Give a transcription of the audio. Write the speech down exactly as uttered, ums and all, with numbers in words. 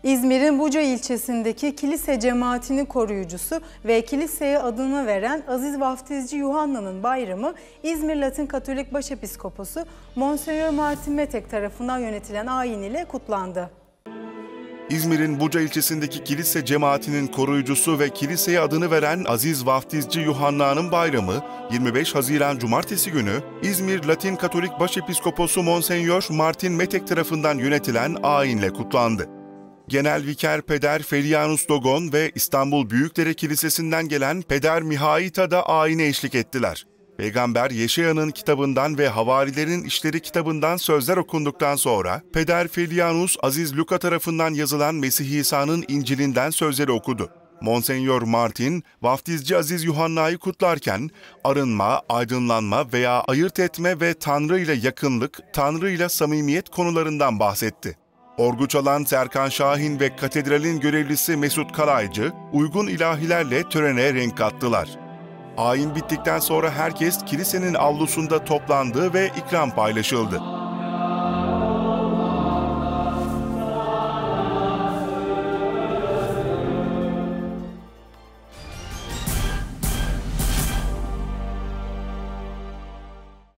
İzmir'in Buca ilçesindeki kilise cemaatinin koruyucusu ve kiliseye adını veren Aziz Vaftizci Yuhanna'nın bayramı İzmir Latin Katolik Başepiskoposu Monsenyör Martin Metek tarafından yönetilen ayin ile kutlandı. İzmir'in Buca ilçesindeki kilise cemaatinin koruyucusu ve kiliseye adını veren Aziz Vaftizci Yuhanna'nın bayramı yirmi beş Haziran Cumartesi günü İzmir Latin Katolik Başepiskoposu Monsenyör Martin Metek tarafından yönetilen ayinle kutlandı. Genel Viker Peder Felianus Dogon ve İstanbul Büyükdere Kilisesi'nden gelen Peder Mihaita da ayine eşlik ettiler. Peygamber Yeşaya'nın kitabından ve Havarilerin İşleri kitabından sözler okunduktan sonra Peder Felianus Aziz Luka tarafından yazılan Mesih İsa'nın İncil'inden sözleri okudu. Monsenyör Martin, Vaftizci Aziz Yuhanna'yı kutlarken arınma, aydınlanma veya ayırt etme ve Tanrı ile yakınlık, Tanrı ile samimiyet konularından bahsetti. Orgu çalan Serkan Şahin ve katedralin görevlisi Mesut Kalaycı, uygun ilahilerle törene renk kattılar. Ayin bittikten sonra herkes kilisenin avlusunda toplandı ve ikram paylaşıldı.